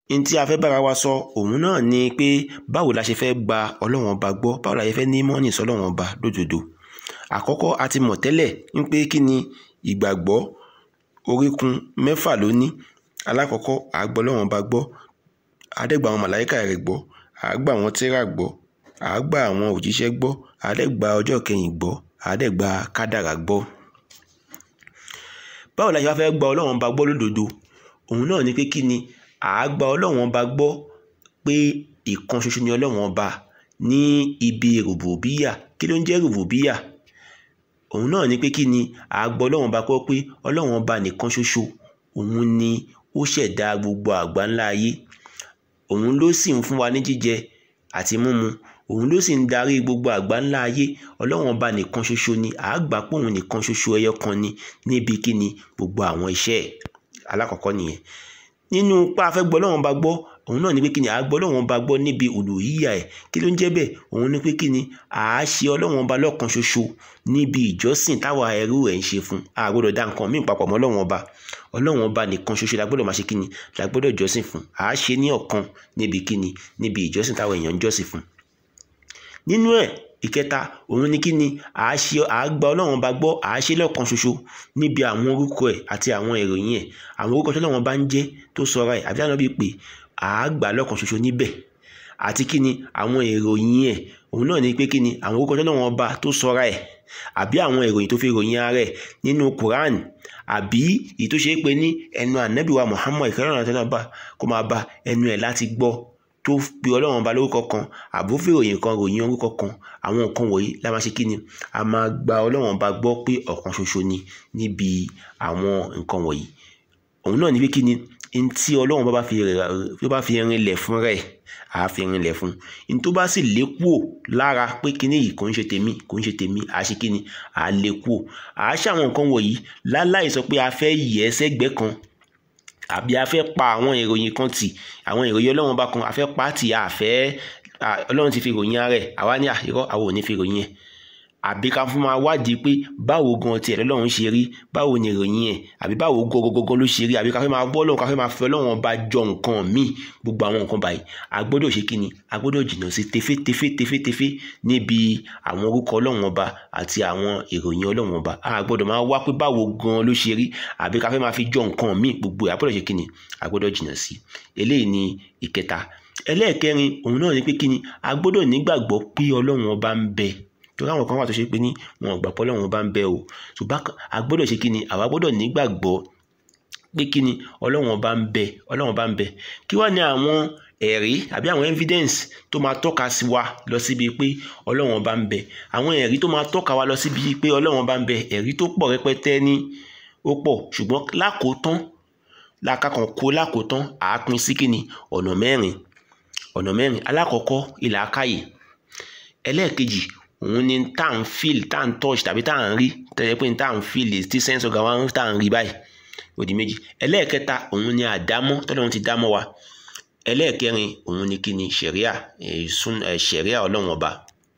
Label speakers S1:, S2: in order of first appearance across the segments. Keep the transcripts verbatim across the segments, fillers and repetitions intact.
S1: n tí a fẹ́ bára wa sọ òun náà ni pé báwo la ṣe fẹ́ gba Ọlọ́run ọba gbọ́, báwo la ṣe fẹ́ ní mọ́nì sọ́lọ́run ọba lódodo. Àkọ́kọ́ a ti mọ̀ tẹ́lẹ̀ ń pé kí ni ìgbàgbọ́ oríkun mẹ́fà ló ní. Alákọ̀ọ́kọ́ a gbọ́ Ọlọ́run ọba gbọ́, a dẹ̀ gba àwọn màláíkà rẹ̀ gbọ́, a gba àwọn tírà gbọ́, a gba àwọn òjíṣẹ́ gbọ́, a dẹ̀ gba ọjọ́ kẹyìn gbọ́, a dẹ̀ gba kádàrá gbọ́. Báwo la ṣe fẹ́ gba Ọlọ́run ọba gbọ́ lódodo? Òun náà ni pé kí ni a gba Ọlọ́run ọba gbọ́ pé ìkan ṣoṣo ni Ọlọ́run ọba ní ibi rùbùbíyà. Kí ló ń jẹ́ rùbùbíyà? Òun náà ni pé kí ni a gbọ́ Ọlọ́run ọba gbọ́ pé Ọlọ́run ọba nìkan ṣoṣo òun ni ó ṣẹ̀dá gbogbo àgbáńlá ayé. Òun ló sì ń fún wa ní jíjẹ àti mímu, òun ló sì ń darí gbogbo àgbáńlá ayé. Ọlọ́run ọba nìkan ṣoṣo ni a gbà pé òun nìkan ṣoṣo ẹyọ kan ni níbi kí ni gbogbo àwọn iṣẹ́ ẹ̀. Alákọ̀ọ́kọ́ nìyẹn. Nínú pa afẹ́ gbọ́ Ọlọ́run ọba gbọ́, òun náà ni pé kí ni a gbọ́ Ọlọ́run ọba gbọ́ níbi uluhiyya ẹ̀. Kí ló ń jẹ́ bẹ́ẹ̀? Òun ni pé kí ni a ṣe Ọlọ́run ọba lọ́kan ṣoṣo níbi ìjọsìn táwa ẹrú ẹ̀ ń ṣe fún. A gbọ́dọ̀ dá nǹkan míì papọ̀ mọ́ Ọlọ́run ọba. Ọlọ́run ọba nìkan ṣoṣo la gbọ́dọ̀ máa ṣe kí ni la gbọ́dọ̀ jọ́sìn fún. A ṣe ní ọ̀kan níbi kí ni níbi ìjọsìn táwa èèyàn ń jọ́sìn fún. Nínú ẹ̀ ìkẹta òun ni kí ni a ṣe a gba Ọlọ́run ọba gbọ́, a ṣe lọ́kan ṣoṣo níbi àwọn orúkọ ẹ̀ àti àwọn ìròyìn ẹ̀. Àwọn orúkọ tí Ọlọ́run ọba ń jẹ́ tó sọra ẹ̀ àbí àná bí pé a gbà lọ́kan ṣoṣo níbẹ̀. Àti kí ni àwọn ìròyìn ẹ̀. Òun náà ni pé kí ni àwọn orúkọ tí Ọlọ́run ọba tó sọra ẹ̀ àbí àwọn ìròyìn tó fi ròyìn ara ẹ̀ nínú Quran àbí èyí tó ṣe é pé ní ẹnu ànábì wa Muhammad ìkẹ́rẹ́ ọ̀nà tẹ́lẹ̀ bá kó máa bá ẹnu ẹ̀ láti gbọ́ tó pe Ọlọ́run ọba lórúkọ kan àbó fi ròyìn kan ròyìn orúkọ kan. Àwọn nǹkan wọ̀nyí la máa ṣe kí ni a máa gba Ọlọ́run ọba gbọ́ pé ọ̀kan ṣoṣo ni níbi àwọn nǹkan wọ̀nyí. Òun náà ni pé kí ni n tí Ọlọ́run bá fi rẹ̀ bá fi rinlẹ̀ fún rẹ̀ a fi rinlẹ̀ fún. N tó bá sì lékúò lára pé kí ni yìí kò ń ṣe tèmi kò ń ṣe tèmi a ṣe kí ni a lékúò. A ṣe àwọn nǹkan wọ̀nyí láláì sọ pé a fẹ́ yẹ̀ sẹ́gbẹ́ kan àbí a fẹ́ pa àwọn ìròyìn kan tì, àwọn ìròyìn Ọlọ́run ọba kan a fẹ́ pa tì, a fẹ́ Ọlọ́run ti fi ròyìn ara ẹ̀ àwa ní àìrọ́ àwọn ò ní fi ròyìn ẹ̀. Àbí ká fún máa wádìí pé báwo gan tiẹ̀ lọ́lọ́run ṣe rí, báwo ni ìròyìn ẹ̀, àbí báwo gọ́gọ́gọ́gọ́ ló ṣe rí, àbí ká fẹ́ máa bọ́ Ọlọ́run ká fẹ́ máa fi Ọlọ́run ọba jọ nǹkan míì. Gbogbo àwọn nǹkan báyìí a gbọ́dọ̀ ṣe kí ni a gbọ́dọ̀ jìnnà sí tefétefé tefétefé níbi àwọn orúkọ Ọlọ́run ọba àti àwọn ìròyìn Ọlọ́run ọba. A gbọ́dọ̀ máa wá pé báwo gan ló ṣe rí àbí ká fẹ́ máa fi jọ nǹkan míì. Gbogbo a gbọ́dọ̀ ṣe kí ni a gbọ́dọ̀ jìnnà sí. Eléyìí ni ìkẹta. Ẹlẹ́ẹ̀kẹrin òun náà ni pé kí ni a gbọ́dọ̀ nígbàgbọ́ pé Ọlọ́run ọba ń bẹ. Torí àwọn kan wà tó ṣe pé ní wọn ò gbà pé Ọlọ́run ọba ń bẹ o. Ṣùgbọ́n a gbọ́dọ̀ ṣe kí ni àwa gbọ́dọ̀ nígbàgbọ́ pé kí ni Ọlọ́run ọba ń bẹ Ọlọ́run ọba ń bẹ. Kí wá ní àwọn ẹ̀rí àbí àwọn evidence tó máa tọ́ka sí wa lọ síbi pé Ọlọ́run ọba ń bẹ. Àwọn ẹ̀rí tó máa tọ́ka wa lọ síbi pé Ọlọ́run ọba ń bẹ, ẹ̀rí tó pọ̀ rẹpẹtẹ ní ó pọ̀. Ṣùgbọ́n lákòótán lákàkàn kó lákòótán à á pín sí kí ni ọ̀nà mẹ́rin ọ̀nà mẹ́rin. Alákọ̀ọ́kọ́ ìlàkàyè. Ẹlẹ́ẹ̀kejì òun ni tá à ń feel tá à ń touch tàbí tá à ń rí tẹ́lẹ̀ pé tá à ń feel tí sense organ wa tá à ń rí báyìí ó di méjì. Ẹlẹ́ẹ̀kẹta òun ni àdámọ́ tọ́lọ́run ti dámọ́ wa. Ẹlẹ́ẹ̀kẹrin òun ni kí ni ṣẹ̀ríà ṣẹ̀ríà Ọlọ́run ọba.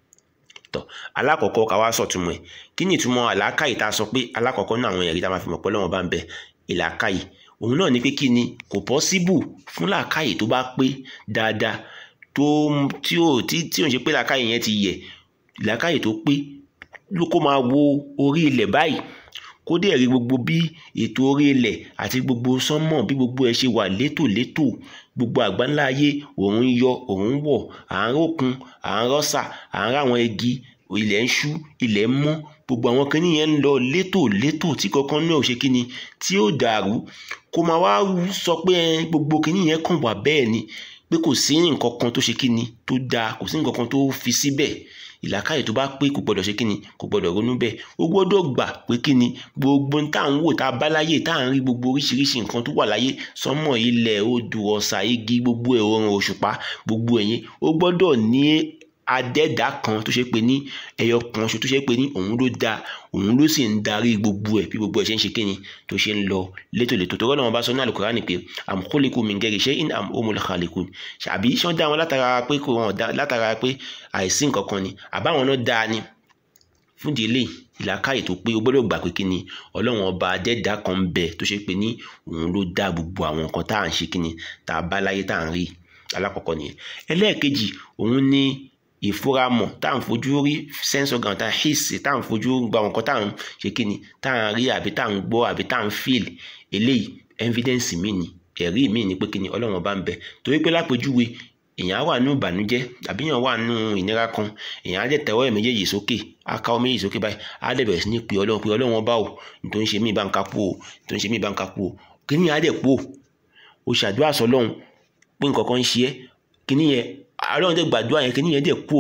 S1: Tọ́ alákọ̀ọ́kọ́ ká wá sọ̀túnmọ̀ ẹ̀. Kí ni ìtumọ̀ àlàkàyè tá a sọ pé alákọ̀ọ́kọ́ náà àwọn ẹ̀rí tá a máa fi mọ̀ pé Ọlọ́run ọba ń bẹ? Ìlàkàyè òun náà ni pé kí ni kò possible fún làkàyè tó bá pé dáadáa tó tí ò tí tí ò ń ṣe pé làkàyè yẹn ti yẹ̀, làkàyè tó pé ló kó máa wo orí ilẹ̀ báyìí kó dẹ̀ rí gbogbo bí ètò orí ilẹ̀ àti gbogbo sánmọ̀ bí gbogbo ẹ̀ ṣe wà létòlétò, gbogbo àgbáńlá ayé òun ń yọ òun ń wọ̀, à ń rókun à ń rọ́sà à ń ráwọn igi, ilẹ̀ ń ṣú ilẹ̀ ń mọ́, gbogbo àwọn kinní yẹn ń lọ létòlétò tí kankan náà ò ṣe kíni tí ó dàrú. Kó máa wá sọ pé gbogbo kinní yẹn kàn wà bẹ́ẹ̀ ni pé kò sí nǹkan kan tó ṣe kíni tó dáa, kò sí nǹkan kan tó fi síbẹ̀. Ìlàkàyè tó bá pé kò gbọdọ̀ ṣe kíni kò gbọdọ̀ ronú bẹ́ẹ̀. Ó gbọdọ̀ gbà pé kíni gbogbo tá à ń wò tá a bá láyé tá à ń rí gbogbo oríṣiríṣi nǹkan tó wà láyé sánmọ̀ ilẹ̀ odò ọ̀sà igi gbogbo ẹ̀ oòrùn òṣùpá gbogbo ẹ̀yìn ó gbọdọ̀ ní adẹ́dá kan tó ṣe pé ní ẹyọ kan ṣo tó ṣe pé ní òun ló dá òun ló sì ń darí gbogbo ẹ̀ bí gbogbo ẹ̀ ṣe ń ṣe kíni tó ṣe ń lọ létòlétò. tó rọ́nà wọn bá sọ ní Al-Qur'ani pé am khuliqu min ghairi shay'in am humul khaliqun. àbí ṣé wọ́n dá wọn látara pé kò wọ́n dá látara pé àìsí nǹkan kan ni àbáwọn náà dáa ni fún ìdílé ìlàkàyè tó pé o gbọ́dọ̀ gbà pé kí ni ọlọ́run ọba adẹ́dá kan ń bẹ tó ṣe pé ní òun ló dá gbogbo àwọn nǹkan tá à ń ṣe kí ni tá a bá láyé tá à ń rí alákọ̀ọ́kọ́ nìyẹn. ẹlẹ́ẹ̀kejì òun ni ìfúramọ̀ tá à ń fojú rí sense organ tá à ń hìsì tá à ń fojú gba àwọn nǹkan tá à ń ṣe kí ni tá à ń rí àbí tá à ń gbọ́ àbí tá à ń feel eléyìí evidence mi ni ẹ̀rí mi ni pé kí ni ọlọ́run ọba ń bẹ torí pé lápèjúwe èèyàn wà nínú ìbànújẹ́ àbí èèyàn wà nínú ìnira kan èèyàn á dẹ̀ tẹ̀wọ́ ẹ̀ méjèèjì sókè á ká ọ méjèèjì sókè báyìí á dẹ̀ bẹ̀rẹ̀ sí ní pé ọlọ́run pé ọlọ́run ọba ò nítorí ṣe mí bá ń kápò ò nítorí ṣe mí bá ń kápò ò kíní á dẹ̀ pò ó ṣàdúrà sọ́lọ́run pé nǹkan kan ń ṣe ẹ́ kíní yẹn ọlọ́run dẹ̀ gbàdúrà yẹn kíní yẹn dẹ̀ pò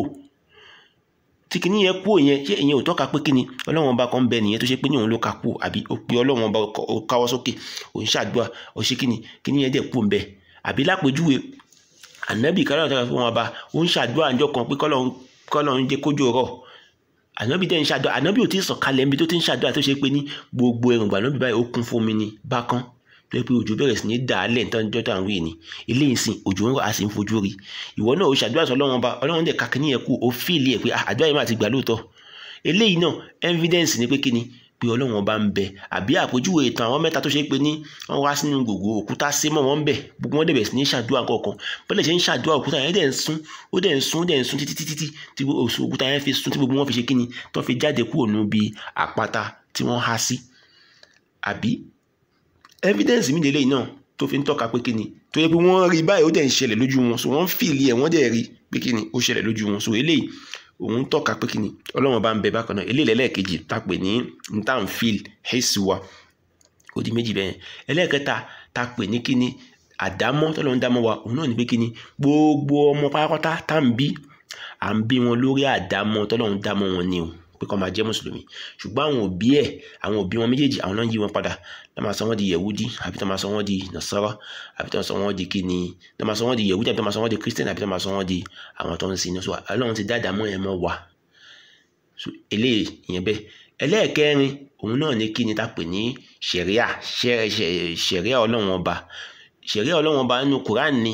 S1: tí kíní yẹn pò yẹn ṣé ìyẹn ò tọ́ka pé kíni ọlọ́run ọba kan bẹ nìyẹn tó ṣe pé ní òun ló kápò àbí ó pe ọlọ́run ọba ó káwọ́ sókè ó ń ṣàdúrà ó ṣe kíni kíní yẹn dẹ̀ pò ń bẹ àbí lápèjúwe ànábì kálọ̀ tó fún wọn bá ó ń ṣàdúrà ńjọ́ kan pé kọ́lọ́run jẹ́ kójò rọ̀ ànábì dẹ̀ ń ṣàdúrà ànábì ò tí ì sọ̀kalẹ̀ níbi tó ti ń ṣàdúrà tó ṣe pé ní gbogbo èròǹgbà ànábì báyìí ó kún fún omi ní bákan tó yẹ pé òjò bẹ̀rẹ̀ sí ní dà á lẹ̀ nítorí ọjọ́ tó à ń wí ni eléyìí sìn òjò ń rọ̀ á sì ń fojú rí ìwọ náà ó ṣàdúrà sọ ọlọ́run ọba ọlọ́run dẹ̀ kakíní yẹn kú ó fíìlì ẹ̀ pé àdúrà yìí máa ti gbà lóòótọ́ eléyìí náà evidence ni pé kíni pé ọlọ́run ọba ń bẹ àbí àpèjúwe ìtàn àwọn mẹ́ta tó ṣe pé ní wọ́n wá sínú gbogbo òkúta sí mọ́ wọn ń bẹ̀ gbogbo wọn dẹ̀ bẹ̀rẹ̀ sí ní ṣàdúrà kọ̀ọ̀kan bọ́lẹ̀ ṣe ń ṣàdúrà òkúta yẹn dẹ̀ ń sún ó dẹ̀ ń sún ó dẹ̀ ń sún títí títí tí òkúta yẹn fi sún tí gbogbo wọn fi ṣe kíni tó fi jáde kúrò níbi àpáta tí wọ́n há sí àbí evidence mi lélẹ́yìn náà tó fi ń tọ́ka pé kíni tó yẹ pé wọ́n rí báyìí ó dẹ̀ ń ṣẹlẹ̀ lójú wọn so wọ́n fìlì ẹ̀ wọ́n dẹ̀ rí pé kíni ó ṣẹlẹ̀ lójú wọn so eléyìí òun tọ́ka pé kíni ọlọ́run bá ń bẹ bákan náà eléyìí lẹ́lẹ́kejì tá a pè ní ntan feel hẹ́sì wa ó di méjì bẹ́ẹ̀ ẹlẹ́ẹ̀kẹta tá a pè ní kíni àdámọ́ tọ́lọ́run dámọ́ wa òun náà ní pé kíni gbogbo ọmọ pátápátá tá à ń bí à ń bí wọn lórí àdámọ́ tọ́lọ́run dámọ́ wọn ni o pé kó máa jẹ́ mùsùlùmí ṣùgbọ́n àwọn òbí ẹ̀ àwọn òbí wọn méjèèjì àwọn náà ń yí wọn padà tó máa sọ wọ́n di yẹ̀wúdí àbí tó máa sọ wọ́n di nàṣọ́rọ́ àbí tó máa sọ wọ́n di kíni tó máa sọ wọ́n di yẹ̀wúdí àbí tó máa sọ wọ́n di kírísítẹ́nì àbí tó máa sọ wọ́n di àwọn tó ń sin iná so ọlọ́run ti dáadáa mọ́ ẹ̀ mọ́ wà so eléyìí ìyẹn bẹ́ẹ̀ ẹlẹ́ẹ̀kẹrin òun náà ní kíni tá pè ní ṣẹ̀ríà ṣẹ̀ríà ọlọ́run ọba ṣẹ̀ríà ọlọ́run ọba nínú Quran ni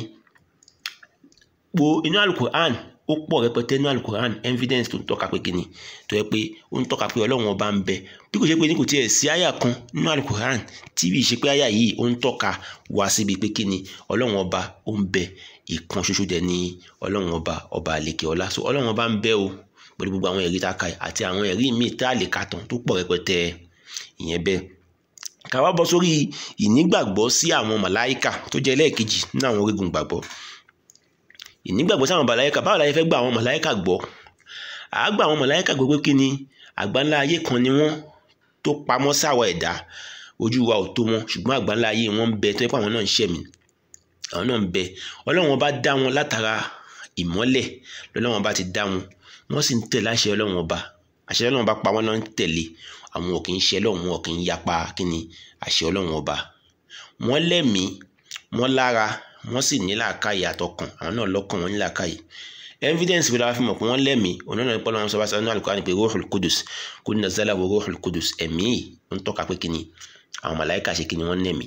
S1: po inú Al-Quran ó pọ̀ rẹpẹtẹ nínú Al-Quran evidence tó ń tọ́ka pé kíni tó yẹ pé ó ń tọ́ka pé ọlọ́run ọba ń bẹ bí kò ṣe pé ní kò tiẹ̀ sí àyà kan nínú Al-Quran tí bí ṣe pé àyà yìí ó ń tọ́ka wá síbi pé kíni ọlọ́run ọba ó ń bẹ ìkan ṣoṣo dẹ̀ ní ọlọ́run ọba ọba àlekè ọlá so ọlọ́run ọba ń bẹ o pẹ̀lú gbogbo àwọn ẹ̀rí tá a kà àti àwọn ẹ̀rí míì tá a lè kà tán tó pọ̀ rẹpẹtẹ ìyẹn bẹ́ẹ̀ ká wá bọ́ sórí ìnígbàgbọ́ sí àwọn màláíkà tó jẹ́ ẹlẹ́ẹ̀kejì nínú àwọn orígun gbàgbọ́ ìnígbàgbọ́ sí àwọn màláíkà báwo la fẹ́ gba àwọn màláíkà gbọ́ àá gba àwọn màláíkà gbọ́ pé kí ni àgbáńlá ayé kan ni wọ́n tó pamọ́ sáwọ̀ ẹ̀dá ojú wa ò tó wọn ṣùgbọ́n àgbáńlá ayé wọn ń bẹ tó yẹ pé àwọn náà ń ṣẹ̀mí àwọn náà ń bẹ ọlọ́run bá dá wọn látara ìmọ́lẹ̀ lọ́lọ́run bá ti dá wọn wọ́n sì ń tẹ̀lé àṣẹ ọlọ́run ọba àṣẹ ọlọ́run ọba pa wọ́n náà ń tẹ̀lé àwọn ò kì í ṣe ọlọ́run wọn kì í yapa kí ni àṣẹ ọlọ́run ọba wọ́n lẹ́mìí wọ́n lára wọ́n sì ní làákàyè àtọkàn àwọn náà lọ́kàn wọn ní làákàyè evidence bí la fi mọ̀ pé wọ́n lẹ́mìí òun náà ní pọ́lọ́ wọn sọ bá sọ ní Al-Qur'an pé Ruhul Qudus kul nazzala wa Ruhul Qudus ẹ̀mí ń tọ́ka pé kí ni àwọn màláíkà ṣe kí ni wọ́n lẹ́mìí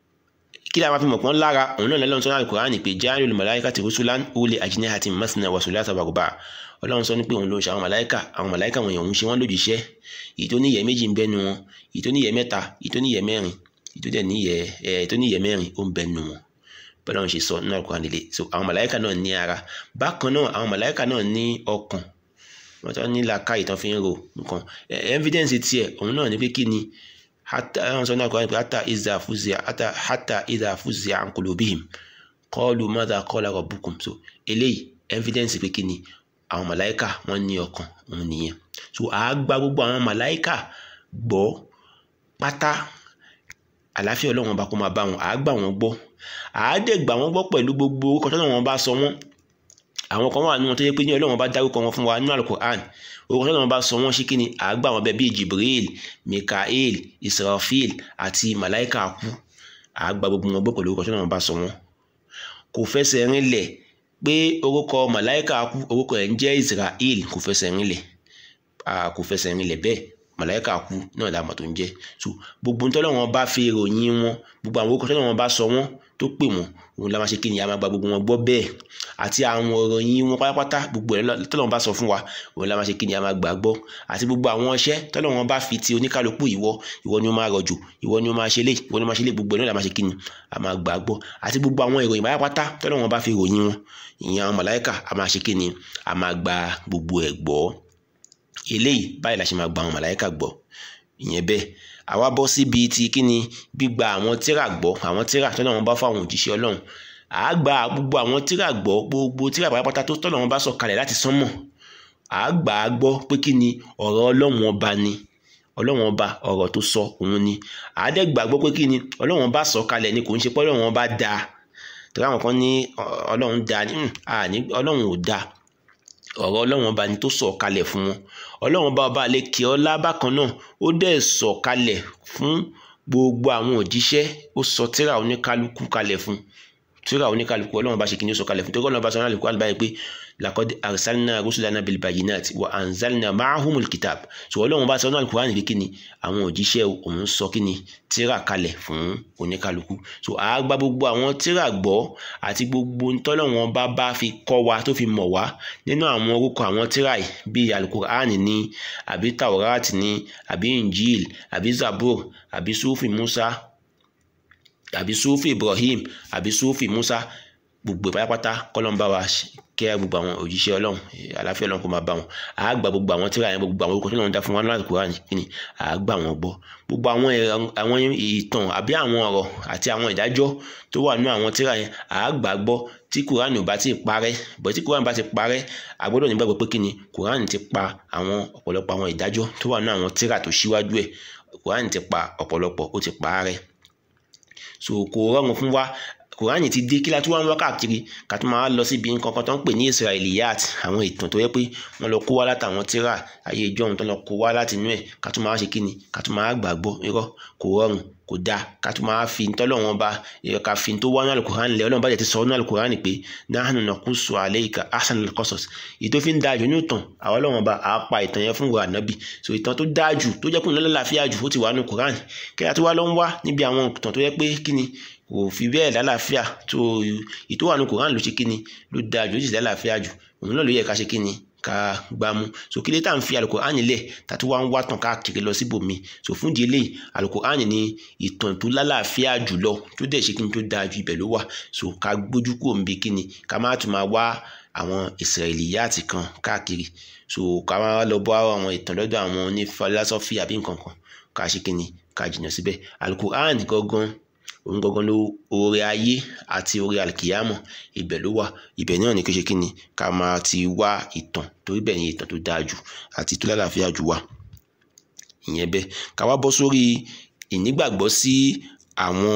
S1: kí la máa fi mọ̀ pé wọ́n lára òun náà lọ́lọ́run sọ ní Al-Qur'an pé ja'alul malaikati rusulan uli ajnihatin masna wa thulatha wa ruba' ọlọ́run sọ ní pé òun ló ń ṣe àwọn màláíkà àwọn màláíkà wọn yẹn òun ṣe wọ́n lójúṣẹ́ èyí tó níyẹ̀ méjì ń bẹ́nu wọn èyí tó níyẹ̀ mẹ́ta èyí tó níyẹ̀ mẹ́rin èyí tó dẹ̀ níyẹ̀ ẹ̀ tó níyẹ̀ mẹ́rin ó ń bẹ́nu wọn bọ́lá wọn ṣe sọ nínú Al-Qur'an nílé so àwọn màláíkà náà ní ara bákan náà àwọn màláíkà náà ní ọkàn wọ́n tó ní làákàyè tán fi ń ro nǹkan evidence tiẹ̀ òun náà ní pé kí ni àwọn sọ ní Al-Qur'an pé hata iza fuzia hata iza fuzia an qulubihim qalu madha qala rabbukum so eléyìí evidence pé kí ni àwọn màláíkà wọ́n ní ọkàn òun nìyẹn so àá gba gbogbo àwọn màláíkà gbọ́ pátá àlàáfíà ọlọ́run ọba kó máa bá wọn àá gbà wọ́n gbọ́ àá dẹ̀ gbà wọ́n gbọ́ pẹ̀lú gbogbo orúkọ tó lọ́wọ́n bá sọ wọ́n àwọn kan wà nínú tó yẹ pé ní ọlọ́run bá dárúkọ wọn fún wa nínú Al-Qur'an orúkọ tó lọ́wọ́n bá sọ wọ́n ṣí kí ni àá gbà wọ́n bẹ́ẹ̀ bíi Jibril Mikael Israfil àti màláíkà kú àá gba gbogbo wọn gbọ́ pẹ̀lú orúkọ tó lọ́wọ́n bá sọ wọ́n kò fẹsẹ̀ rinlẹ̀ pé orúkọ màláíkà kú orúkọ ẹ̀ ń jẹ́ Israel kò fẹsẹ̀ rinlẹ̀ kò fẹsẹ̀ rinlẹ̀ bẹ́ẹ̀ màláíkà kú náà la mọ̀ tó ń jẹ́ so gbogbo tó lọ́wọ́n bá fi ròyìn wọn gbogbo àwọn orúkọ tó lọ́wọ́n bá sọ wọ́n tó pè wọ́n òun la máa ṣe kí ni a máa gba gbogbo wọn gbọ́ bẹ́ẹ̀ àti àwọn ọ̀rọ̀ yín wọn pátápátá gbogbo ẹ̀ tọ́lọ́run bá sọ fún wa òun la máa ṣe kí ni a máa gbà gbọ́ àti gbogbo àwọn iṣẹ́ tọ́lọ́run bá fi ti oníkálukú ìwọ ìwọ ni ó máa rọ̀jò ìwọ ni ó máa ṣe lé ìwọ ni ó máa ṣe lé gbogbo ẹ̀ náà la máa ṣe kí ni a máa gbà gbọ́ àti gbogbo àwọn ìròyìn pátápátá tọ́lọ́run bá fi ròyìn wọn ìyẹn àwọn màláíkà a máa ṣe kí ni a máa gba gbogbo ẹ̀ gbọ́ eléyìí báyìí la ṣe máa gba àwọn màláíkà gbọ́ ìyẹn bẹ́ẹ̀ àwa bọ́ síbi ti kí ni gbígba àwọn tírà gbọ́ àwọn tírà tọ́lọ́run bá fáwọn òjíṣẹ́ Ọlọ́run à gba gbogbo àwọn tírà gbọ́ gbogbo tírà pátápátá tó tọ́lọ́run bá sọ kalẹ̀ láti sánmọ̀ à gbà á gbọ́ pé kí ni ọ̀rọ̀ Ọlọ́run ọba ni Ọlọ́run ọba ọ̀rọ̀ tó sọ òun ni à dẹ̀ gbàgbọ́ pé kí ni Ọlọ́run ọba sọ kalẹ̀ ni kò ń ṣe pé Ọlọ́run ọba dáa torí àwọn kan ní Ọlọ́run dáa ní Ọlọ́run ò dáa ọ̀rọ̀ Ọlọ́run ọba ni tó sọ kalẹ̀ fún wọn Ọlọ́run ọba ọba àlekè ọlá bákan náà ó dẹ̀ sọ kalẹ̀ fún gbogbo àwọn òjíṣẹ́ ó sọ tírà oníkálukú kalẹ̀ fún tírà oníkálukú Ọlọ́run bá ṣe kí ni ó sọ kalẹ̀ fún torí Ọlọ́run bá sọ náà lùkú àlùbáyé pé laqad arsalna rusulana bil bayyinati wa anzalna ma'ahumul kitab so Ọlọ́run bá sọ náà lùkú àní kí ni àwọn òjíṣẹ́ òun sọ kí ni tírà kalẹ̀ fún oníkálukú so a gba gbogbo àwọn tírà gbọ́ àti gbogbo ntọ́lọ́run bá bá fi kọ́ wa tó fi mọ̀ wá nínú àwọn orúkọ àwọn tírà yìí bíi alukur'an ní àbí taurat ní àbí injil àbí zabur àbí sufi musa àbí sufi ibrahim àbí sufi musa gbogbo pátápátá kọlọmbà wa kẹ́ gbogbo àwọn òjíṣẹ́ Ọlọ́run àlàáfíà Ọlọ́run kó máa bá wọn à gbà gbogbo àwọn tírà yẹn gbogbo àwọn orúkọ tí Ọlọ́run dá fún wa nínú Al-Qur'an kíni à gbà wọn gbọ́ gbogbo àwọn àwọn ìtàn àbí àwọn ọ̀rọ̀ àti àwọn ìdájọ́ tó wà nínú àwọn tírà yẹn à gbà gbọ́ tí Qur'an ò bá ti parẹ́ bọ̀ tí Qur'an bá ti parẹ́ a gbọ́dọ̀ nígbàgbọ́ pé kíni Qur'an ti pa àwọn ọ̀pọ̀lọpọ̀ àwọn ìdájọ́ tó wà nínú àwọn tírà tó ṣíwájú ẹ̀ Qur'an ti pa ọ̀pọ̀lọpọ̀ ó ti parẹ́ so kò rọrùn fún wa Kùránì ti dé kí la tún wá ń wá káàkiri ká tún máa lọ síbi nǹkan kan tó ń pè ní Israeliyat àwọn ìtàn tó yẹ pé wọ́n lọ kó wá látàwọn tírà ayé ìjọ ohun tó lọ kó wá láti inú ẹ̀ ká tún máa ṣe kíni ká tún máa gbàgbọ́ irọ́ kò rọrùn kò dáa ká tún máa fi tọ́lọ́wọ́n bá ká fi tó wá ní Al-Qur'an lẹ́ Ọlọ́run bá jẹ́ ti sọ ní Al-Qur'an pé nahnu naqussu alayka ahsanal qasas èyí tó fi ń dáa jù ní ìtàn àwọn Ọlọ́run bá a pa ìtàn yẹn fún wa ànábì so ìtàn tó dáa jù tó jẹ́ kó ní lálàáfíà jù ó ti wà ní Qur'an kí a tún wá lọ ń wá níbi àwọn ìtàn tó yẹ pé kíni kò fi bẹ́ẹ̀ lálàáfíà tó ìtò wà ní Qur'an ló ṣe kíni ló dáa jù ó sì lálàáfíà jù òun náà ló yẹ ká ṣe kíni ká gbámú so kí lè tá à ń fi Al-Qur'an lẹ̀ tá tó wá ń wá tàn káàkiri lọ síbòmí so fún ìdí eléyìí Al-Qur'an ní ìtàn tó lálàáfíà jùlọ tó dẹ̀ ṣe kíni tó dáa ju ibẹ̀ ló wà so ká gbójú kúrò níbi kíni ká má tún máa wá àwọn Israeliyat kan káàkiri so ká má lọ bọ́ àwọn ìtàn lọ́dọ̀ àwọn oní philosophy àbí nǹkan kan ká ṣe kíni ká jìnnà síbẹ̀ Al-Qur'an gangan òun gangan ló oore ayé àti oore alkiyama ibẹ̀ ló wà ibẹ̀ náà ní kí ṣe kíni ká máa ti wá ìtàn torí bẹ́ẹ̀ ni ìtàn tó dáa jù àti tó lálàáfíà jù wà ìyẹn bẹ́ẹ̀ ká wá bọ́ sórí ìnígbàgbọ́ sí àwọn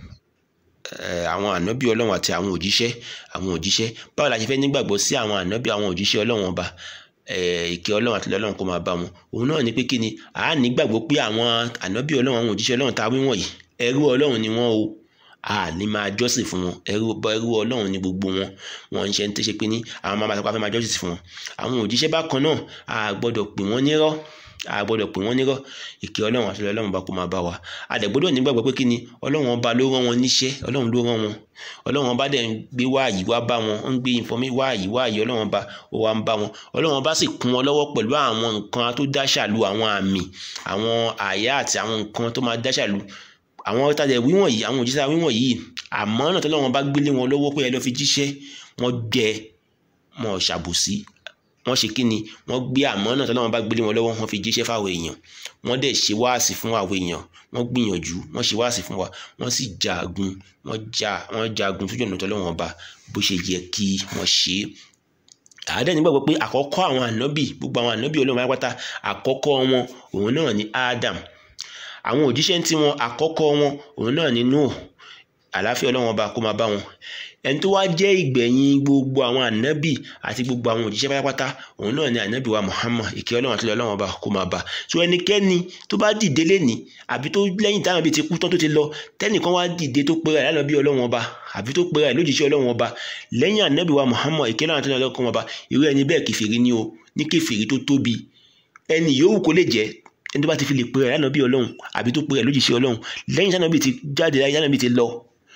S1: àwọn ànábì Ọlọ́run àti àwọn òjíṣẹ́ àwọn òjíṣẹ́ báwo la ṣe fẹ́ nígbàgbọ́ sí àwọn ànábì àwọn òjíṣẹ́ Ọlọ́run ọba ìkẹ́ Ọlọ́run àti Ọlọ́run kó máa bá wọn òun náà ni pé kíni à nígbàgbọ́ pé àwọn ànábì Ọlọ́run àwọn òjíṣẹ́ Ọlọ́run tá a wí wọ̀nyí ẹrú Ọlọ́run ni wọ́n o a ní máa jọ́sìn fún wọn ẹrú ẹrú Ọlọ́run ni gbogbo wọn wọn ń ṣe ń tẹ́ ṣe pé ní àwọn máa bá fẹ́ máa jọ́sìn fún wọn àwọn òjíṣẹ́ bákan náà a gbọ́dọ̀ pè wọ́n nírọ́ a gbọ́dọ̀ pè wọ́n nírọ́ ìkẹ́ Ọlọ́run àti Ọlọ́run bá kó máa bá wa a dẹ̀ gbọ́dọ̀ nígbàgbọ́ pé kí ni Ọlọ́run ọba ló rán wọn níṣẹ́ Ọlọ́run ló rán wọn Ọlọ́run ọba dẹ̀ ń gbé wáàyí wá bá wọn ó ń gbé ìfọ̀mí wáàyí wáàyí Ọlọ́run ọba ó wá ń bá wọn Ọlọ́run ọba sì kún wọn lọ́wọ́ pẹ̀lú àwọn nǹkan tó dáṣàlù àwọn àmì àwọn àyà àti àwọn nǹkan tó máa dáṣàlù àwọn ọ̀tàdẹ̀ wíwọ̀n yìí àwọn òjíṣẹ́ wíwọ̀n yìí àmọ́ náà tọ́lọ́run bá gbélé wọn lọ́wọ́ pé ẹ lọ́ fi jíṣẹ́ wọ́n jẹ wọn ṣàbòsí wọ́n ṣe kíni wọ́n gbé àmọ́ náà tọ́lọ́run bá gbélé wọn lọ́wọ́ wọ́n fi jíṣẹ́ fáwọn èèyàn wọ́n dẹ̀ ṣe wáàsí fún àwọn èèyàn wọ́n gbìyànjú wọ́n ṣe wáàsí fún wa wọ́n sì jagun wọ́n ja wọ́n jagun sójú ọ̀nà tọ́lọ́run ọba bó ṣe yẹ kí wọ́n ṣe é àádẹ́ nígbàgbọ́ pé àkọ́kọ́ àwọn ànábì gbogbo àwọn ànábì Ọlọ́run pátá àkọ́kọ́ wọn òun náà ni Adam àwọn òjíṣẹ́ tí wọn àkọ́kọ́ wọn òun náà ni Nuh àlàáfíà Ọlọ́run ọba kó máa bá wọn ẹni tó wá jẹ́ ìgbẹ̀yìn gbogbo àwọn ànábì àti gbogbo àwọn òjíṣẹ́ pátápátá òun náà ni ànábì wa Muhammad ìkẹ́ Ọlọ́run àti Ọlọ́run ọba kó máa bá so ẹnikẹ́ni tó bá dìde lénìí àbí tó lẹ́yìn táwọn ibi ti kú tán tó ti lọ tẹ́nìkan wá dìde tó pera ẹ̀ lánàbí Ọlọ́run ọba àbí tó pera ẹ̀ lójíṣẹ́ Ọlọ́run ọba lẹ́yìn ànábì wa Muhammad ìkẹ́ Ọlọ́run àti Ọlọ́run ọba irú ẹni bẹ́ẹ̀ kèfèrí ni o ní kèfèrí tó tóbi ẹni yòówù kó lè jẹ́ ẹni tó bá ti fi lè pera ẹ̀ lánàbí Ọlọ́run àbí tó pera ẹ̀ lójíṣẹ́ Ọlọ́run lẹ́yìn táwọn ibi ti jáde láyé táwọn ibi ti lọ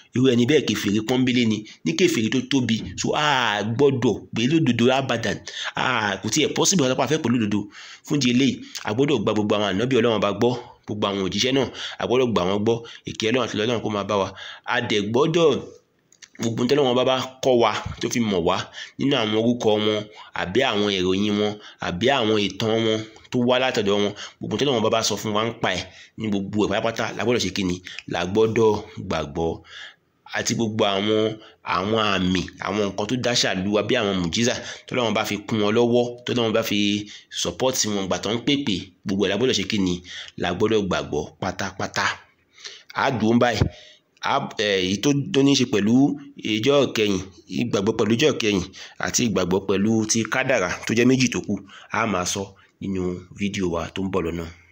S1: irú ẹni bẹ́ẹ̀ kèfèrí pọ́nbélé ni ní kèfèrí tó tóbi. So a gbọ́dọ̀ pé lódodo abadan a kò tiẹ̀ possible ọ̀tọ́pá fẹ́ pẹ̀lú lódodo. Fún di eléyìí a gbọ́dọ̀ gba gbogbo àwọn ànábì Ọlọ́run bá gbọ́, gbogbo àwọn òjíṣẹ́ náà a gbọ́dọ̀ gbà wọ́n gbọ́, ìkẹ́ Ọlọ́run àti Ọlọ́run kó máa bá wa. A dẹ̀ gbọ́dọ̀ gbogbo tí Ọlọ́run bá bá kọ́ wa tó fi mọ̀ wá nínú àwọn orúkọ wọn àbí àwọn ìròyìn wọn àbí àwọn ìtàn wọn tó wá látọ̀dọ̀ wọn, gbogbo tí Ọlọ́run bá bá sọ fún wa ń pa ẹ̀ ní gbogbo ẹ̀ pátápátá la gbọ́dọ̀ ṣe kíni, la gbọ́dọ̀ gbàgbọ́. Àti gbogbo àwọn àwọn àmì àwọn nǹkan tó dáṣà lù wá bí àwọn mùjíza tí Ọlọ́run bá fi kún wọn lọ́wọ́, tí Ọlọ́run bá fi support wọn gbà tó ń pèpè, gbogbo ẹ̀ la gbọ́dọ̀ ṣe kíni, la gbọ́dọ̀ gbàgbọ́ pátápátá. A dùn báyìí èyí tó tó ní í ṣe pẹ̀lú ìjọ́ kẹyìn, ìgbàgbọ́ pẹ̀lú ìjọ́ kẹyìn àti ìgbàgbọ́ pẹ̀lú ti kádàrá tó jẹ́ méjì tó kù a máa sọ nínú fídíò wa tó ń bọ̀ lọ́nà.